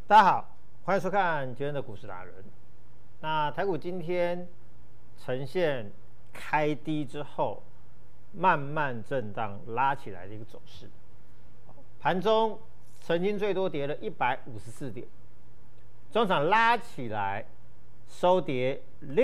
大家好，欢迎收看今天的股市达人。那台股今天呈现开低之后，慢慢震荡拉起来的一个走势。盘中曾经最多跌了154点，中场拉起来收跌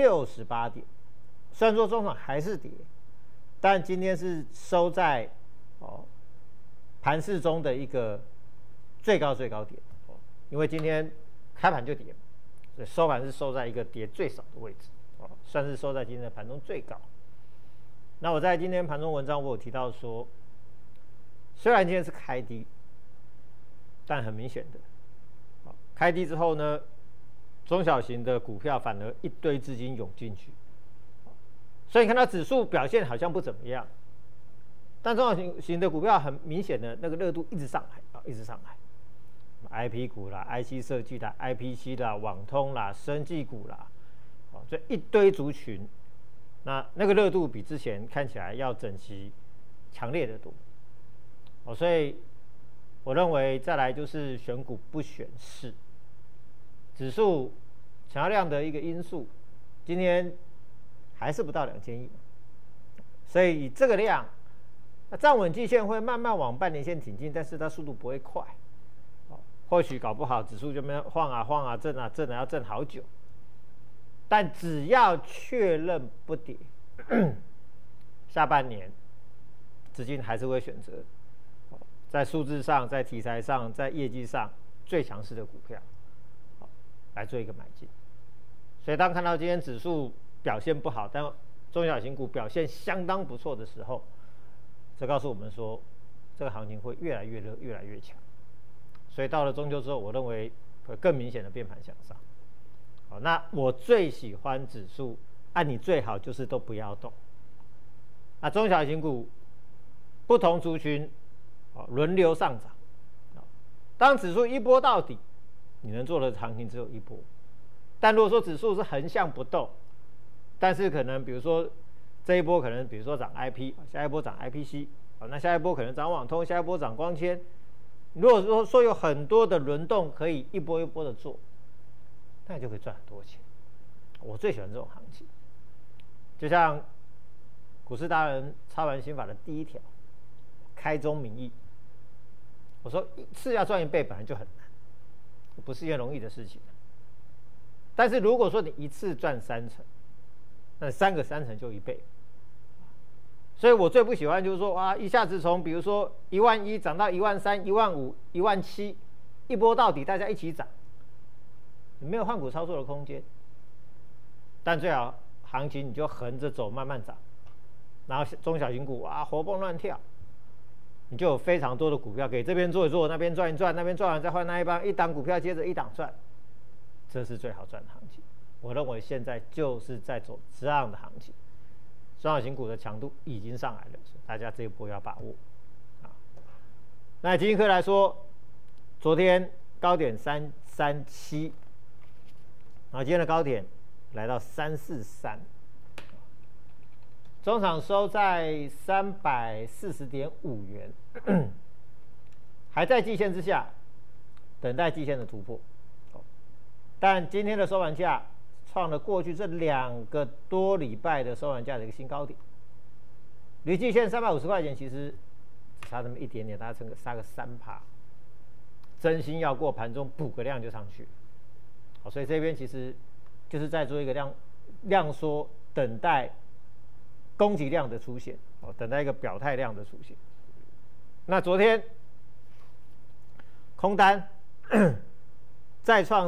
68点。虽然说中场还是跌，但今天是收在盘市中的一个最高点。因为今天开盘就跌，所以收盘是收在一个跌最少的位置，算是收在今天的盘中最高。那我在今天盘中文章我有提到说，虽然今天是开低，但很明显的，开低之后呢，中小型的股票反而一堆资金涌进去，所以你看到指数表现好像不怎么样，但中小型的股票很明显的那个热度一直上来，一直上来。IP 股啦、IC 设计啦、IPC 啦、网通啦、生技股啦，这一堆族群，那个热度比之前看起来要整齐、强烈的多。所以我认为再来就是选股不选市，指数成交量的一个因素，今天还是不到2000亿，所以以这个量，站稳季线会慢慢往半年线挺进，但是它速度不会快。或许搞不好指数就没晃啊晃啊震啊震啊要震好久，但只要确认不跌，下半年资金还是会选择在数字上、在题材上、在业绩上最强势的股票来做一个买进。所以当看到今天指数表现不好，但中小型股表现相当不错的时候，这告诉我们说这个行情会越来越热、越来越强。所以到了中秋之后，我认为会更明显的变盘向上。好，那我最喜欢指数，你最好就是都不要动。那中小型股不同族群轮流上涨。当指数一波到底，你能做的行情只有一波。但如果说指数是横向不动，但是可能比如说这一波可能比如说涨 IP， 下一波涨 IPC， 那下一波可能涨网通，下一波涨光纤。如果说有很多的轮动可以一波一波的做，那你就可以赚很多钱。我最喜欢这种行情，就像股市达人操盘心法的第一条，开宗明义，我说一次要赚1倍本来就很难，不是一件容易的事情。但是如果说你一次赚3成，那3个3成就1倍。所以我最不喜欢就是说一下子从比如说11000涨到13000、15000、17000，一波到底，大家一起涨，没有换股操作的空间。但最好行情你就横着走，慢慢涨，然后中小型股活蹦乱跳，你就有非常多的股票给这边做一做，那边赚一赚，那边赚完再换那一档股票接着一档赚，这是最好赚的行情。我认为现在就是在走这样的行情。中小型股的强度已经上来了，所以大家这一波要把握。那金科来说，昨天高点337，然后今天的高点来到343，中场收在340.5元，还在季线之下，等待季线的突破。但今天的收盘价创了过去这2个多礼拜的收盘价的一个新高点，离季线350块钱其实只差那么一点点，大家杀个3%，真心要过盘中补个量就上去。好，所以这边其实就是在做一个量缩，等待攻击量的出现，等待一个表态量的出现。那昨天空单再创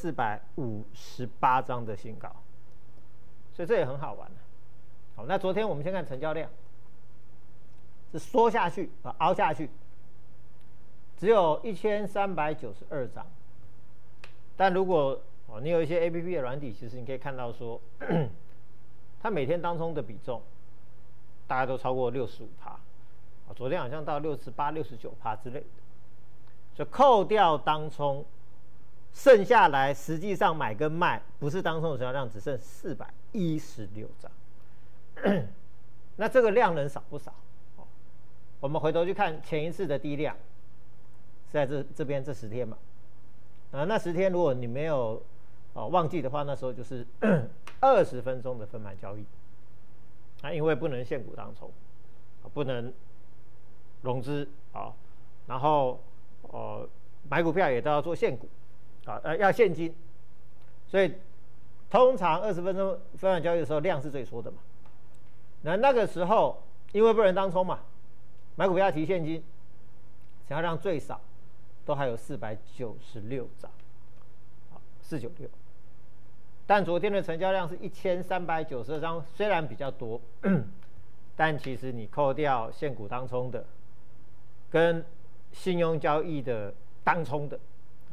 4458张的新高，所以这也很好玩。好，那昨天我们先看成交量，是缩下去凹下去，只有1392张。但如果你有一些 APP 的软体，其实你可以看到说，它每天当冲的比重大概都超过65%，昨天好像到68%、69%之类的。所以扣掉当冲，剩下来实际上买跟卖不是当冲的成交量只剩416张，那这个量能少不少？我们回头去看前一次的低量是在这边这10天嘛， 那10天如果你没有忘记的话，那时候就是20分钟的分盘交易。因为不能现股当冲，不能融资然后买股票也都要做现股要现金，所以通常20分钟分盘交易的时候量是最缩的嘛。那个时候因为不能当冲嘛，买股票提现金，成交量最少都还有496张，496。但昨天的成交量是1392张，虽然比较多，但其实你扣掉现股当冲的，跟信用交易的当冲的，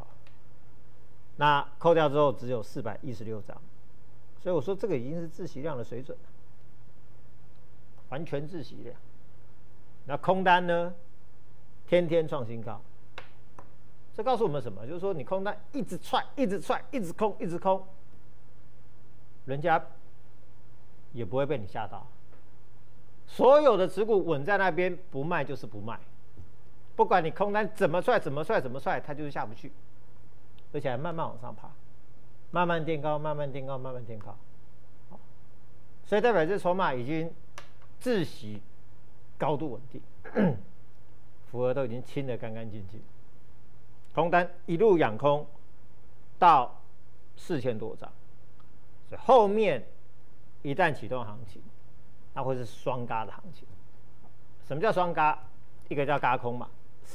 那扣掉之后只有416张，所以我说这个已经是窒息量的水准了，完全窒息量。那空单呢，天天创新高，这告诉我们什么？就是说你空单一直踹，一直踹，一直空，一直空。人家也不会被你吓到，所有的持股稳在那边，不卖就是不卖，不管你空单怎么踹，它就是下不去，而且还慢慢往上爬，慢慢垫高，慢慢垫高，慢慢垫高，所以代表这筹码已经窒息，高度稳定，符合都已经清得干干净净，空单一路养空到4000多张。所以后面一旦启动行情，那会是双軋的行情。什么叫双軋？一个叫軋空嘛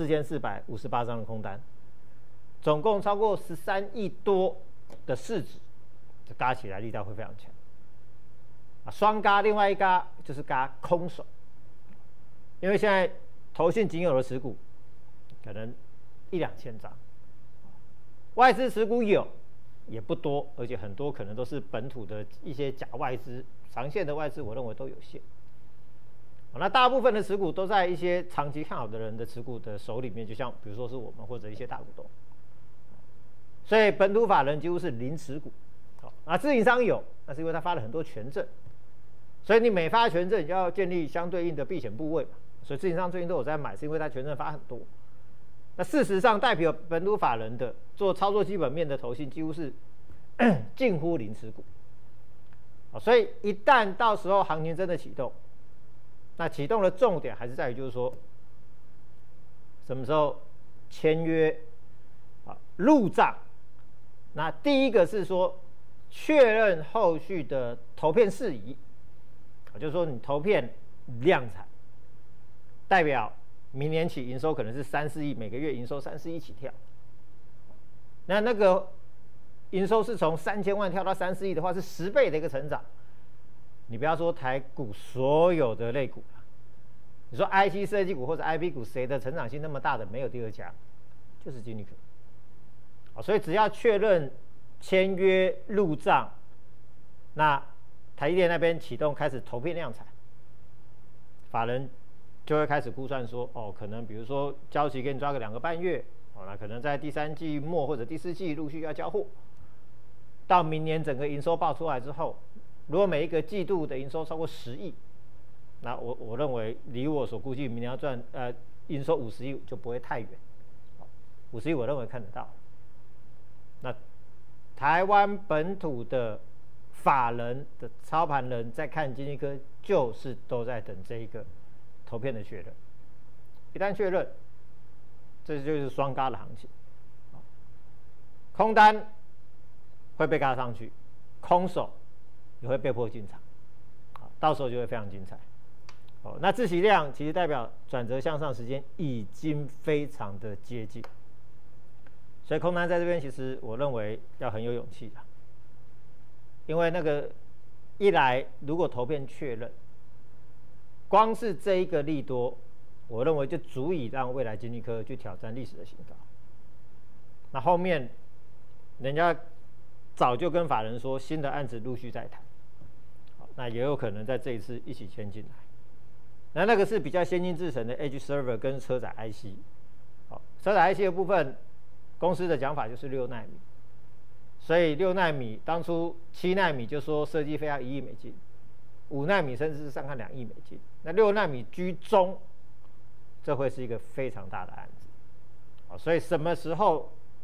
，4458张的空单，总共超过13亿多的市值，这軋起来力道会非常强。双軋另外一軋就是軋空手，因为现在投信仅有的持股可能1-2000张，外资持股有。也不多，而且很多可能都是本土的一些假外资，长线的外资我认为都有限。那大部分的持股都在一些长期看好的人的持股的手里面，就像比如说是我们或者一些大股东，所以本土法人几乎是零持股。自营商有，那是因为他发了很多权证，所以你每发权证就要建立相对应的避险部位嘛，所以自营商最近都有在买，是因为他权证发很多。那事实上，代表本土法人的做操作基本面的投信几乎是近乎零持股，所以一旦到时候行情真的启动，那启动的重点还是在于就是说，什么时候签约入账。那第一个是说确认后续的投片事宜，就是说你投片量产，代表明年起营收可能是3-4亿，每个月营收3-4亿起跳。那个营收是从3000万跳到3-4亿的话，是10倍的一个成长。你不要说台股所有的类股，你说 IC 设计股或者 IP 股谁的成长性那么大的，没有第二家，就是金立可。所以只要确认签约入账，那台积电那边启动开始投片量产，法人就会开始估算说，可能比如说交期给你抓个2个半月，那可能在第3季末或者第4季陆续要交货。到明年整个营收报出来之后，如果每一个季度的营收超过10亿，那我认为离我所估计明年要赚营收50亿就不会太远。50亿我认为看得到。那台湾本土的法人的操盘人在看金立科，就是都在等这一个投片的确认。一旦确认，这就是双軋的行情。空单会被軋上去，空手也会被迫进场，到时候就会非常精彩。那窒息量其实代表转折向上时间已经非常的接近，所以空单在这边其实我认为要很有勇气的，因为那个一来如果投片确认，光是这一个利多，我认为就足以让未来金立科去挑战历史的新高。那后面人家早就跟法人说，新的案子陆续在谈，那也有可能在这一次一起签进来。那个是比较先进制程的 Edge Server 跟车载 IC， 车载 IC 的部分，公司的讲法就是6奈米，所以6奈米当初7奈米就说设计费要1亿美金，5奈米甚至是上看2亿美金，那6奈米居中，这会是一个非常大的案子。所以什么时候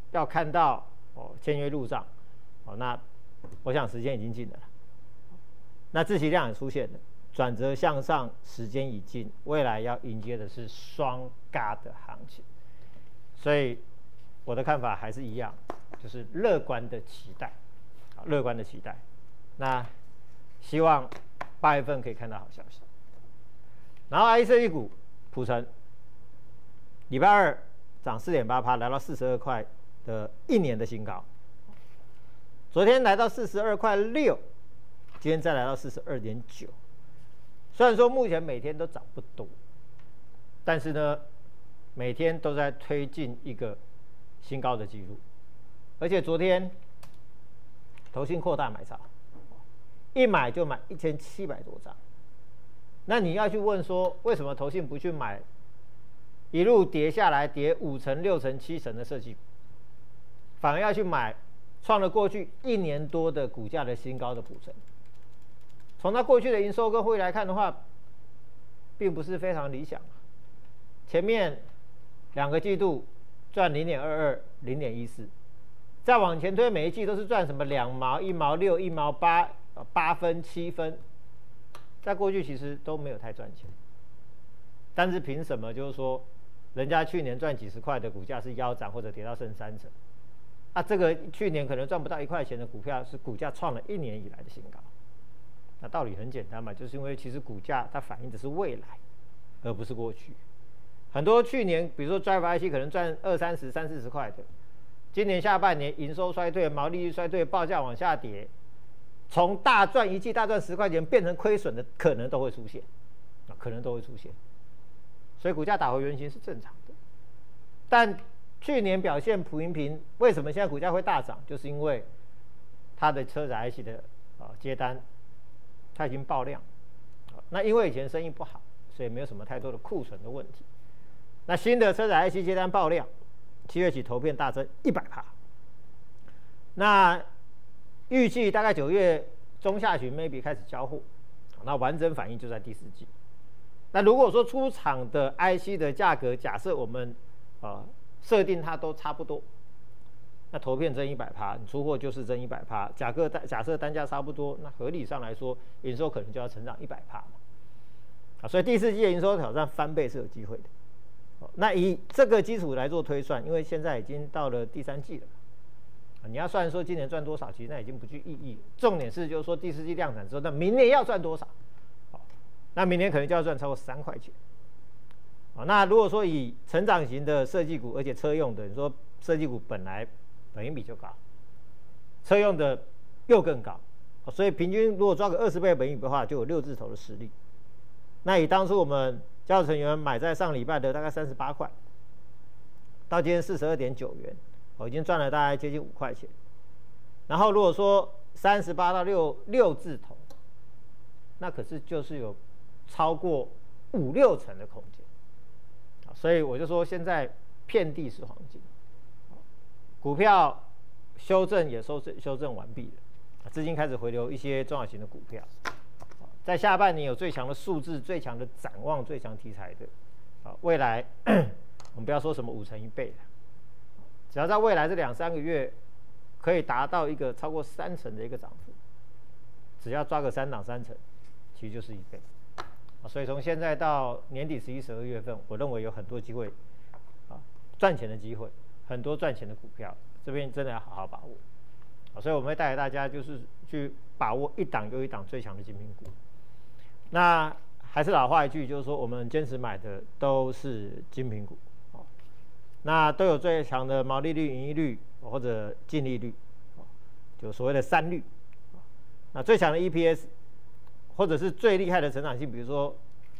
要看到签约入账，那我想时间已经近了，那自息量也出现了，转折向上时间已近，未来要迎接的是双嘎的行情，所以我的看法还是一样，就是乐观的期待，乐观的期待。那希望8月份可以看到好消息。然后 IC 设计股普成，礼拜二涨4.8%，来到42块的1年的新高。昨天来到42块6，今天再来到42.9。虽然说目前每天都涨不多，但是呢，每天都在推进一个新高的记录，而且昨天投信扩大买超，一买就买1700多张。那你要去问说，为什么投信不去买一路跌下来跌5成、6成、7成的设计股，反而要去买创了过去1年多的股价的新高的普成？从它过去的营收跟获利来看的话，并不是非常理想。前面2个季度赚0.22、0.14，再往前推每一季都是赚什么2毛、1毛6、1毛8、8分、7分，在过去其实都没有太赚钱。但是凭什么就是说，人家去年赚几十块的股价是腰斩或者跌到剩3成，这个去年可能赚不到1块钱的股票，是股价创了1年以来的新高。那道理很简单嘛，就是因为其实股价它反映的是未来，而不是过去。很多去年比如说 Drive IC 可能赚20、30、30-40块的，今年下半年营收衰退、毛利率衰退、报价往下跌，从大赚一季大赚10块钱变成亏损的可能都会出现，可能都会出现。所以股价打回原形是正常的。但去年表现普平，为什么现在股价会大涨？就是因为它的车载 IC 的接单，它已经爆量。那因为以前生意不好，所以没有什么太多的库存的问题。那新的车载 IC 接单爆量，7月起投片大增100%。那预计大概9月中下旬 maybe 开始交货，那完整反应就在第4季。那如果说出厂的 IC 的价格，假设我们设定它都差不多，那投片增100%，你出货就是增100%。假设单价差不多，那合理上来说，营收可能就要成长100%嘛。所以第4季的营收挑战翻倍是有机会的。那以这个基础来做推算，因为现在已经到了第3季了，你要算说今年赚多少，其实那已经不具意义了。重点是就是说第4季量产之后，那明年要赚多少？那明年可能就要赚超过3块钱。那如果说以成长型的设计股，而且车用的，你说设计股本来本益比就高，车用的又更高，所以平均如果抓个20倍的本益比的话，就有6字头的实力。那以当初我们交易成员买在上礼拜的大概38块，到今天42.9元，已经赚了大概接近5块钱。然后如果说38到6字头，那可是就是有超过5-6成的空间。所以我就说现在遍地是黄金，股票修正也修正完毕了，资金开始回流一些中小型的股票。在下半年有最强的数字、最强的展望、最强题材的，未来我们不要说什么5成1倍了，只要在未来这2-3个月可以达到一个超过3成的一个涨幅，只要抓个3档3成，其实就是1倍。所以从现在到年底11、12月份，我认为有很多机会，赚钱的机会，很多赚钱的股票，这边真的要好好把握。所以我们会带给大家就是去把握一档又一档最强的精品股。那还是老话一句，就是说我们坚持买的都是精品股，那都有最强的毛利率、盈利率或者净利率，就所谓的3率。那最强的 EPS。或者是最厉害的成长性，比如说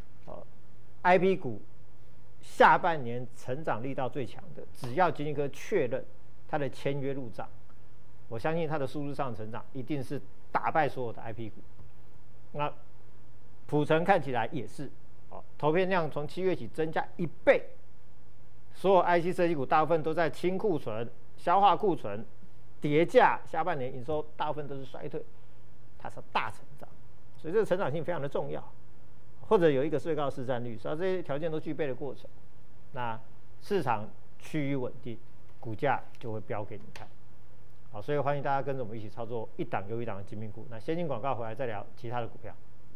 ，IP 股下半年成长力道最强的，只要金立科确认它的签约入账，我相信它的数字上成长一定是打败所有的 IP 股。那普成看起来也是，投片量从7月起增加1倍，所有 IC 设计股大部分都在清库存、消化库存、跌价，下半年营收大部分都是衰退，它是大成长。所以这个成长性非常的重要，或者有一个最高市占率，只要这些条件都具备的过程，那市场趋于稳定， 股价就会飙给你看。好，所以欢迎大家跟着我们一起操作一档又一档的精品股。那先进广告回来再聊其他的股票。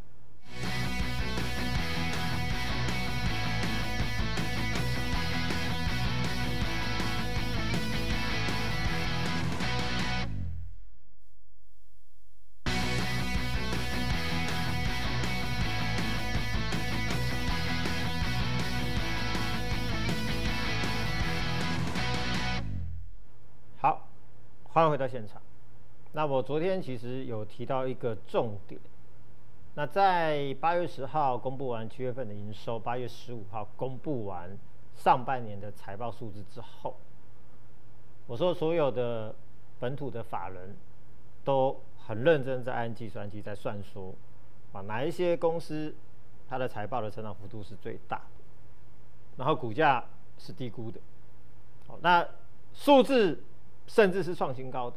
好，欢迎回到现场。那我昨天其实有提到一个重点，那在8月10号公布完7月份的营收，8月15号公布完上半年的财报数字之后，我说所有的本土的法人都很认真在按计算机在算说，哪一些公司它的财报的成长幅度是最大的，然后股价是低估的，那数字甚至是创新高的，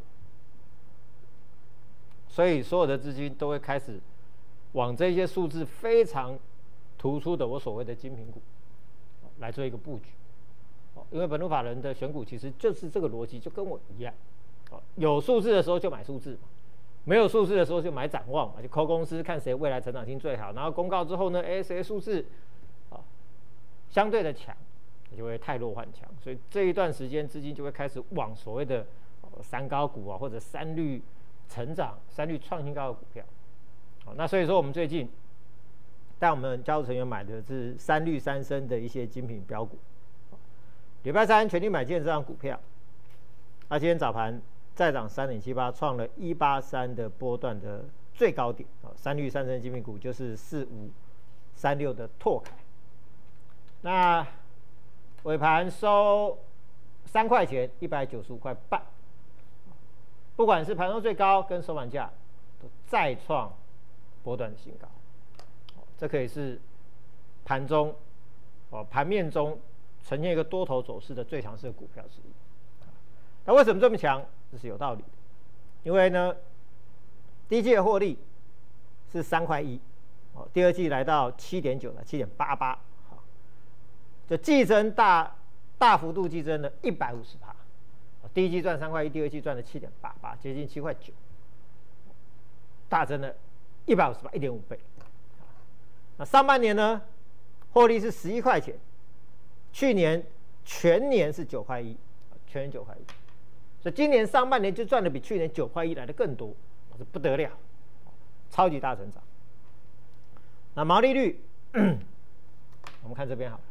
所以所有的资金都会开始往这些数字非常突出的我所谓的精品股来做一个布局。因为本土法人的选股其实就是这个逻辑，就跟我一样，有数字的时候就买数字嘛，没有数字的时候就买展望嘛，就抠公司看谁未来成长性最好，然后公告之后呢，谁数字相对的强，就会汰弱换强，所以这一段时间资金就会开始往所谓的三高股或者三率成长、三率创新高的股票。那所以说我们最近带我们家族成员买的是三率三升的一些精品标股。礼拜三全力买进这张股票，今天早盘再涨3.78%，创了183的波段的最高点。三率三升精品股就是4536的拓凯。那尾盘收3块钱，195块半。不管是盘中最高跟收盘价，都再创波段的新高。这可以是盘中盘面中呈现一个多头走势的最强势的股票之一。那为什么这么强？这是有道理的，因为呢，第一季的获利是3块1，第二季来到7.9了，7.88，就季增大幅度季增了150%。第一季赚3块1，第二季赚了7.88，接近7块9，大增了158，1.5倍。那上半年呢，获利是11块钱，去年全年是9块1，全年9块1，所以今年上半年就赚的比去年9块1来的更多，这不得了，超级大成长。那毛利率，我们看这边好了，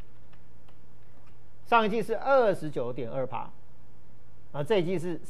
上一季是29.2%。这一季是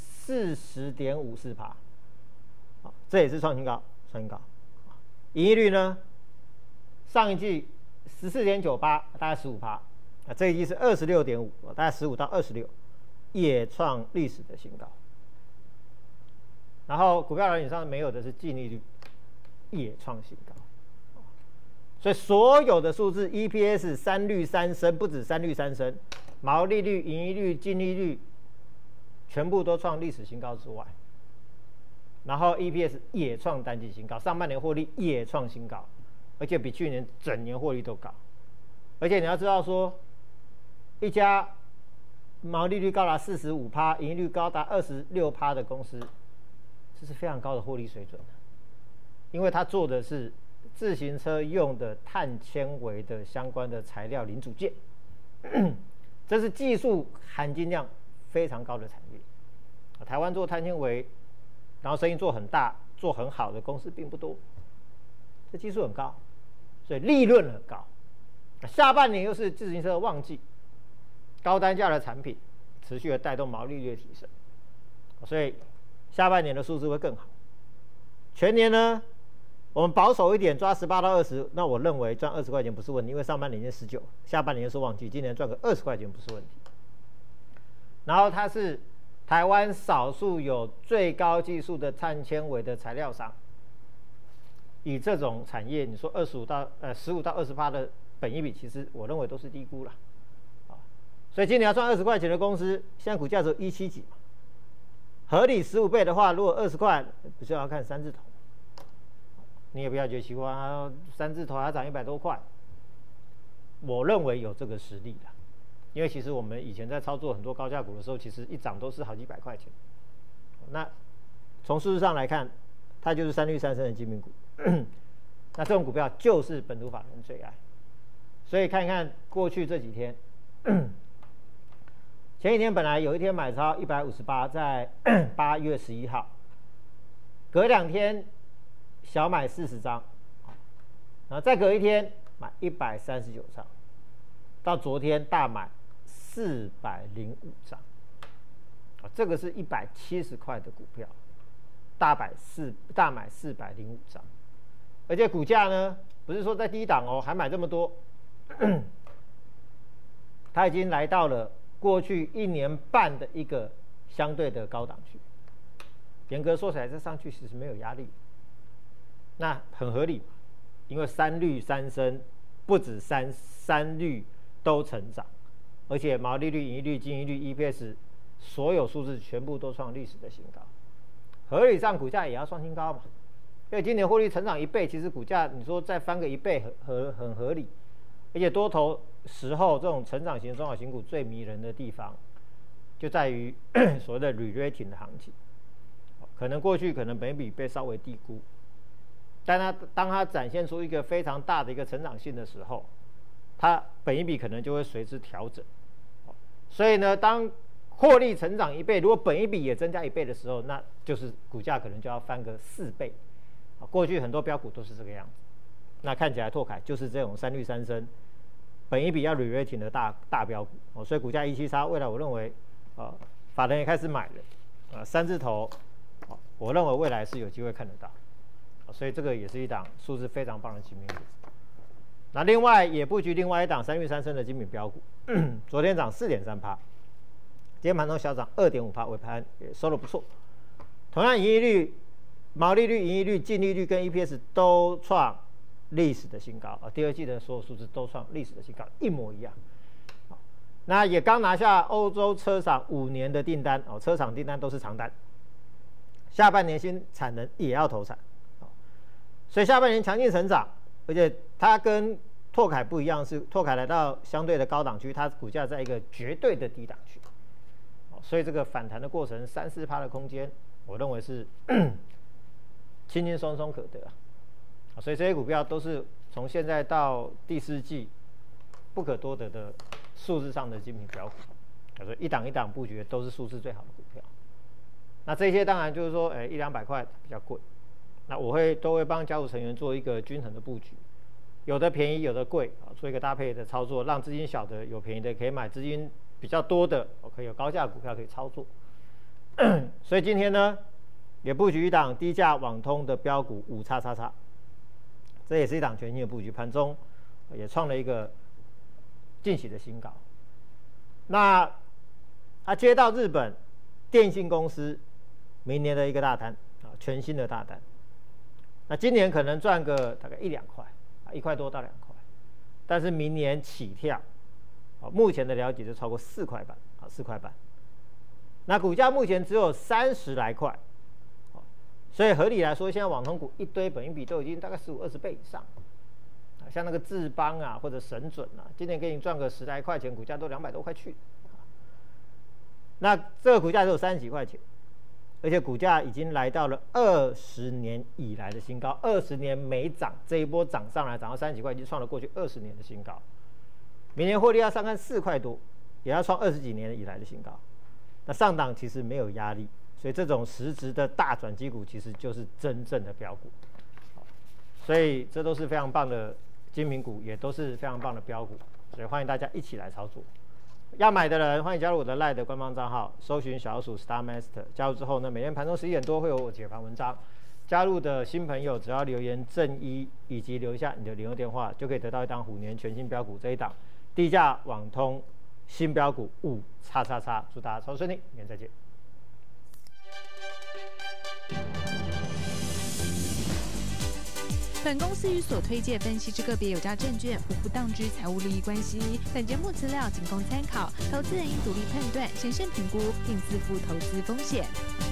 40.54%，这也是创新高，创新高。盈利率呢，上一季14.98%，大概15%，这一季是26.5%，大概15到26%，也创历史的新高。然后股票软体上没有的是净利率，也创新高。所以所有的数字 ，EPS 三率三升，不止三率三升，毛利率、盈利率、净利率。全部都创历史新高之外，然后 EPS 也创单季新高，上半年获利也创新高，而且比去年整年获利都高。而且你要知道说，一家毛利率高达45%、盈利率高达26%的公司，这是非常高的获利水准，因为它做的是自行车用的碳纤维的相关的材料零组件，这是技术含金量非常高的产业。台湾做碳纤维，然后生意做很大、做很好的公司并不多，这技术很高，所以利润很高。下半年又是自行车的旺季，高单价的产品持续的带动毛利率的提升，所以下半年的数字会更好。全年呢，我们保守一点抓18到20，那我认为赚20块钱不是问题，因为上半年是19，下半年又是旺季，今年赚个20块钱不是问题。然后它是台湾少数有最高技术的碳纤维的材料商，以这种产业，你说15到20%的本益比，其实我认为都是低估了，所以今年要赚20块钱的公司，现在股价只有17几嘛，合理15倍的话，如果20块，不是要看三字头，你也不要觉得奇怪，三字头还涨100多块，我认为有这个实力了， 因为其实我们以前在操作很多高价股的时候，其实一涨都是好几百块钱。那从事实上来看，它就是3率3升的精品股。那这种股票就是本土法人最爱。所以看一看过去这几天，前几天本来有一天买超158，在8月11号，隔2天小买40张，然后再隔一天买139张，到昨天大买405张，这个是170块的股票，大买405张，而且股价呢不是说在低档哦，还买这么多，它已经来到了过去1年半的一个相对的高档区。严格说起来，这上去其实没有压力，那很合理嘛，因为3率3升，不止三率都成长，而且毛利率、盈利率、净利率、EPS 所有数字全部都创历史的新高，合理上股价也要创新高嘛。因为今年获利成长1倍，其实股价你说再翻个1倍很合理，而且多头时候这种成长型中小型股最迷人的地方，就在于所谓的 re-rating 的行情。可能过去可能本益比被稍微低估，但当它展现出一个非常大的一个成长性的时候，它本益比可能就会随之调整。所以呢，当获利成长1倍，如果本益比也增加1倍的时候，那就是股价可能就要翻个4倍。过去很多标股都是这个样子。那看起来拓凯就是这种3率3升，本益比要 re-rating 的大标股。所以股价173，未来我认为，法人也开始买了，3字头。我认为未来是有机会看得到，所以这个也是一档数字非常棒的精品股。那另外也布局另外一档3率3升的精品标股，昨天涨4.3%，今天盘中小涨2.5%，尾盘也收得不错。同样，盈利率、毛利率、盈利率、净利率跟 EPS 都创历史的新高啊！第二季的所有数字都创历史的新高，一模一样。那也刚拿下欧洲车厂5年的订单车厂订单都是长单。下半年新产能也要投产，所以下半年强劲成长，而且它跟拓凯不一样，是拓凯来到相对的高档区，它股价在一个绝对的低档区，所以这个反弹的过程3-4%的空间，我认为是轻轻松松可得所以这些股票都是从现在到第4季不可多得的数字上的精品标股，所以一档一档布局都是数字最好的股票。那这些当然就是说，100-200块比较贵，那我都会帮家族成员做一个均衡的布局，有的便宜，有的贵做一个搭配的操作，让资金小的有便宜的可以买，资金比较多的可以有高价股票可以操作。所以今天呢，也布局一档低价网通的标股5XXX，这也是一档全新的布局，盘中也创了一个惊喜的新高。那他接到日本电信公司明年的一个大单全新的大单，那今年可能赚个大概1-2块1块多到2块，但是明年起跳目前的了解就超过4块半4块半，那股价目前只有30来块，所以合理来说，现在网通股一堆本益比都已经大概15-20倍以上，像那个智邦或者神准今年给你赚个10来块钱，股价都200多块去，那这个股价只有30几块钱，而且股价已经来到了20年以来的新高，20年没涨，这一波涨上来涨到30几块，已经创了过去20年的新高。明年获利要上看4块多，也要创20几年以来的新高。那上档其实没有压力，所以这种实质的大转机股其实就是真正的标股。所以这都是非常棒的精品股，也都是非常棒的标股，所以欢迎大家一起来操作。要买的人欢迎加入我的 LINE 的官方账号，搜寻小老鼠 Star Master， 加入之后呢，每天盘中11点多会有我解盘文章。加入的新朋友只要留言正一以及留下你的联络电话，就可以得到一档虎年全新标股这一档低价网通新标股5XXX，祝大家操作顺利，明天再见。 本公司与所推介分析之个别有价证券无不当之财务利益关系。本节目资料仅供参考，投资人应独立判断、审慎评估，并自负投资风险。